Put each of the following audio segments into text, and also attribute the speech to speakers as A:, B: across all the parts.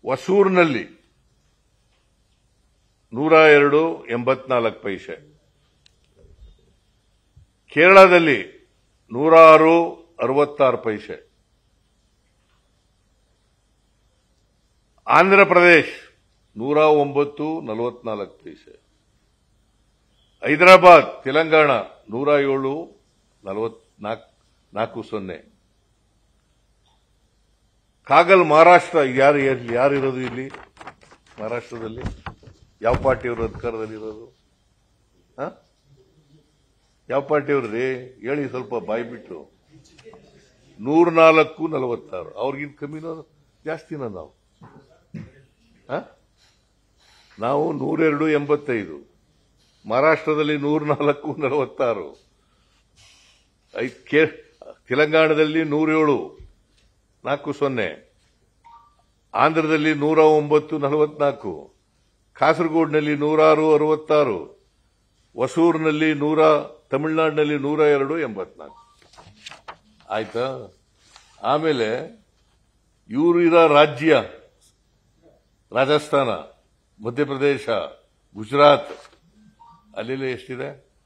A: ಹೊಸೂರಿನಲ್ಲಿ 102.84 ಪೈಸೆ, ಕೇರಳದಲ್ಲಿ 106.66 ಪೈಸೆ, ಆಂಧ್ರ ಪ್ರದೇಶ್ 109.44 ಪೈಸೆ, ಹೈದರಾಬಾದ್ ತೆಲಂಗಾಣ 107.40, ಕಾಗಲ್ ಮಹಾರಾಷ್ಟ್ರ. ಯಾರಿರೋದು ಇಲ್ಲಿ ಮಹಾರಾಷ್ಟ್ರದಲ್ಲಿ? ಯಾವ ಪಾರ್ಟಿಯವರು ಅಧಿಕಾರದಲ್ಲಿ ಇರೋದು? ಯಾವ ಪಾರ್ಟಿಯವ್ರಿ ಹೇಳಿ, ಸ್ವಲ್ಪ ಬಾಯಿ ಬಿಟ್ಟು. 104.46. ಅವ್ರಿಗಿಂತ ಕಮ್ಮಿನೋ ಜಾಸ್ತಿನ? ನಾವು 102.85. ಮಹಾರಾಷ್ಟ್ರದಲ್ಲಿ 104.46, ತೆಲಂಗಾಣದಲ್ಲಿ 107.40, ಆಂಧ್ರದಲ್ಲಿ 109.44, ಕಾಸರಗೋಡಿನಲ್ಲಿ 106.66, ಹೊಸೂರಿನಲ್ಲಿ ತಮಿಳುನಾಡಿನಲ್ಲಿ 102.84. ಆಯ್ತಾ? ಆಮೇಲೆ ಇವರು ಇರೋ ರಾಜ್ಯ ರಾಜಸ್ಥಾನ, ಮಧ್ಯಪ್ರದೇಶ, ಗುಜರಾತ್, ಅಲ್ಲೆಲ್ಲ ಎಷ್ಟಿದೆ?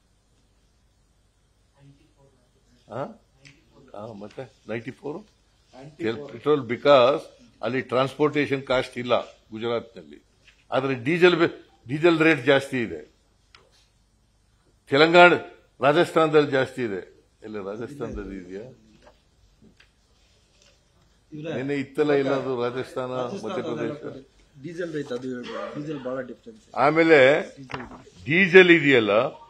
A: ಮತ್ತೆ 94 ಪೆಟ್ರೋಲ್, ಬಿಕಾಸ್ ಅಲ್ಲಿ ಟ್ರಾನ್ಸ್ಪೋರ್ಟೇಷನ್ ಕಾಸ್ಟ್ ಇಲ್ಲ ಗುಜರಾತ್ನಲ್ಲಿ. ಆದರೆ ಡೀಸೆಲ್ ರೇಟ್ ಜಾಸ್ತಿ ಇದೆ. ರಾಜಸ್ಥಾನದಲ್ಲಿ ಜಾಸ್ತಿ ಇದೆ. ಎಲ್ಲ ರಾಜಸ್ಥಾನದಲ್ಲಿ ಇದೆಯಾ? ನಿನ್ನೆ ಇತ್ತಲ್ಲ ಇಲ್ಲದು ರಾಜಸ್ಥಾನ, ಮಧ್ಯಪ್ರದೇಶ.
B: ಡೀಸೆಲ್ ರೇಟ್ ಅದು ಡೀಸೆಲ್ ಬಹಳ ಡಿಫರೆನ್ಸ್.
A: ಆಮೇಲೆ ಡೀಸೆಲ್ ಇದೆಯಲ್ಲ,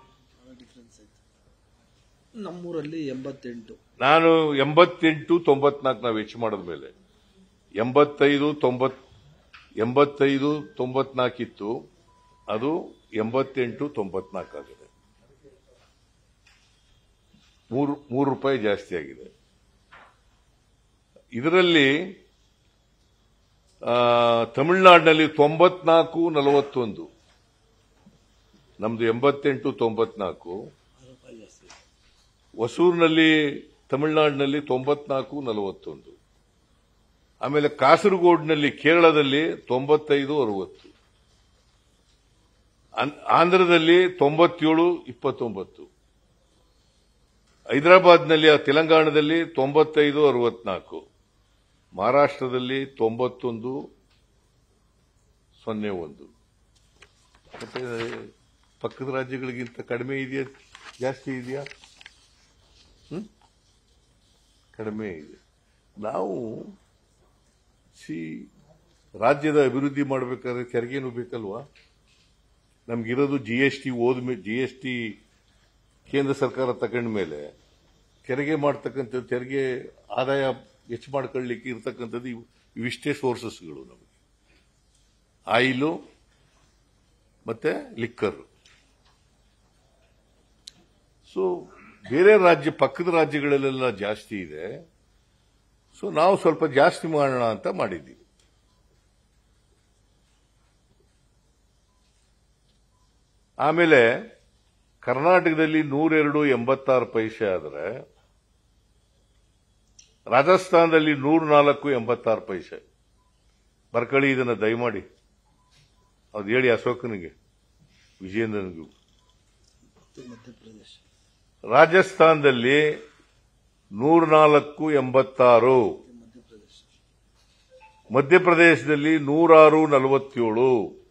B: ನಮ್ಮೂರಲ್ಲಿ 88.
A: ನಾನು 88.94 ನಾವು ಹೆಚ್ಚು ಮಾಡಿದ ಮೇಲೆ 85.94 ಇತ್ತು, ಅದು 88.94 ಆಗಿದೆ. 3 ರೂಪಾಯಿ ಜಾಸ್ತಿ ಆಗಿದೆ. ಇದರಲ್ಲಿ ತಮಿಳುನಾಡಿನಲ್ಲಿ 94.41, ನಮ್ದು 88.94. ಹೊಸೂರಿನಲ್ಲಿ ತಮಿಳುನಾಡಿನಲ್ಲಿ 94.41. ಆಮೇಲೆ ಕಾಸರಗೋಡಿನಲ್ಲಿ, ಕೇರಳದಲ್ಲಿ 95.60, ಆಂಧ್ರದಲ್ಲಿ 97.29, ಹೈದರಾಬಾದ್ನಲ್ಲಿ, ತೆಲಂಗಾಣದಲ್ಲಿ 95.64, ಮಹಾರಾಷ್ಟ್ರದಲ್ಲಿ 91.01. ಮತ್ತೆ ಪಕ್ಕದ ರಾಜ್ಯಗಳಿಗಿಂತ ಕಡಿಮೆ ಇದೆಯಾ ಜಾಸ್ತಿ ಇದೆಯಾ? ಕಡಿಮೆ ಇದೆ. ನಾವು ರಾಜ್ಯದ ಅಭಿವೃದ್ಧಿ ಮಾಡಬೇಕಾದ್ರೆ ತೆರಿಗೆನೂ ಬೇಕಲ್ವಾ? ನಮ್ಗಿರೋದು ಜಿಎಸ್ಟಿ ಕೇಂದ್ರ ಸರ್ಕಾರ ತಗೊಂಡ ಮೇಲೆ ತೆರಿಗೆ ಮಾಡ್ತಕ್ಕಂಥದ್ದು, ತೆರಿಗೆ ಆದಾಯ ಹೆಚ್ಚು ಮಾಡ್ಕೊಳ್ಳಿಕ್ಕೆ ಇರ್ತಕ್ಕಂಥದ್ದು ಇವಿಷ್ಟೇ ಸೋರ್ಸಸ್ಗಳು ನಮಗೆ: ಆಯಿಲು ಮತ್ತೆ ಲಿಕ್ಕರ್. ಸೊ ಬೇರೆ ಪಕ್ಕದ ರಾಜ್ಯಗಳಲ್ಲೆಲ್ಲ ಜಾಸ್ತಿ ಇದೆ. ಸೊ ನಾವು ಸ್ವಲ್ಪ ಜಾಸ್ತಿ ಮಾಡೋಣ ಅಂತ ಮಾಡಿದ್ದೀವಿ. ಆಮೇಲೆ ಕರ್ನಾಟಕದಲ್ಲಿ 102.86 ಪೈಸೆ ಆದರೆ ರಾಜಸ್ಥಾನದಲ್ಲಿ 104.86 ಪೈಸೆ. ಬರ್ಕಳಿ, ಇದನ್ನ ದಯಮಾಡಿ ಅದು ಹೇಳಿ ಅಶೋಕನಿಗೆ, ವಿಜಯೇಂದ್ರನಿಗೂ. ರಾಜಸ್ಥಾನದಲ್ಲಿ 104.86, ಮಧ್ಯಪ್ರದೇಶದಲ್ಲಿ 106.47.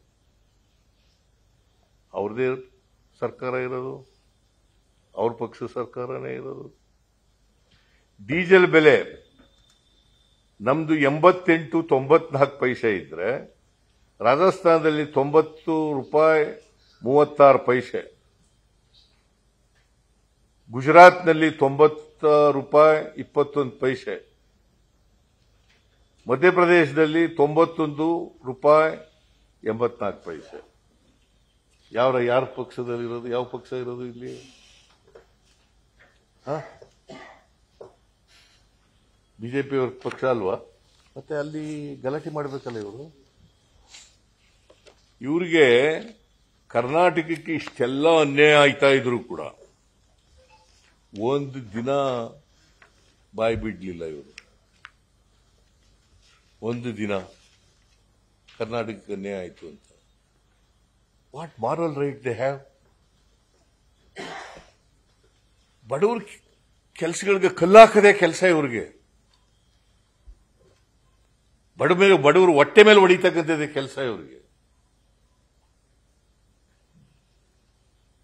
A: ಅವ್ರದೇ ಸರ್ಕಾರ ಇರೋದು, ಅವ್ರ ಪಕ್ಷ ಸರ್ಕಾರನೇ ಇರೋದು. ಡೀಸೆಲ್ ಬೆಲೆ ನಮ್ದು 88.94 ಪೈಸೆ ಇದ್ರೆ ರಾಜಸ್ಥಾನದಲ್ಲಿ 90.36 ರೂಪಾಯಿ, ಗುಜರಾತ್ನಲ್ಲಿ 90.21 ರೂಪಾಯಿ, ಮಧ್ಯಪ್ರದೇಶದಲ್ಲಿ 91.84 ರೂಪಾಯಿ. ಯಾರ ಪಕ್ಷದಲ್ಲಿರೋದು? ಯಾವ ಪಕ್ಷ ಇರೋದು ಇಲ್ಲಿ? ಬಿಜೆಪಿ ಅವ್ರ ಪಕ್ಷ ಅಲ್ವಾ? ಮತ್ತೆ ಅಲ್ಲಿ ಗಲಾಟೆ ಮಾಡಬೇಕಲ್ಲ ಇವರು. ಇವರಿಗೆ ಕರ್ನಾಟಕಕ್ಕೆ ಇಷ್ಟೆಲ್ಲ ಅನ್ಯಾಯ ಆಯ್ತಾ ಇದ್ರು ಕೂಡ ಒಂದು ದಿನ ಬಾಯಿ ಬಿಡ್ಲಿಲ್ಲ ಇವರು. ಒಂದು ದಿನ ಕರ್ನಾಟಕಕ್ಕೆ ಅನ್ಯಾಯ ಆಯಿತು ಅಂತ. What moral right they have? ಬಡವ್ರ ಕೆಲಸಗಳಿಗೆ ಕಲ್ಲಾಕದೇ ಕೆಲಸ ಇವ್ರಿಗೆ. ಬಡವರು ಹೊಟ್ಟೆ ಮೇಲೆ ಹೊಡಿತಕ್ಕಂಥದ್ದೇ ಕೆಲಸ ಇವ್ರಿಗೆ.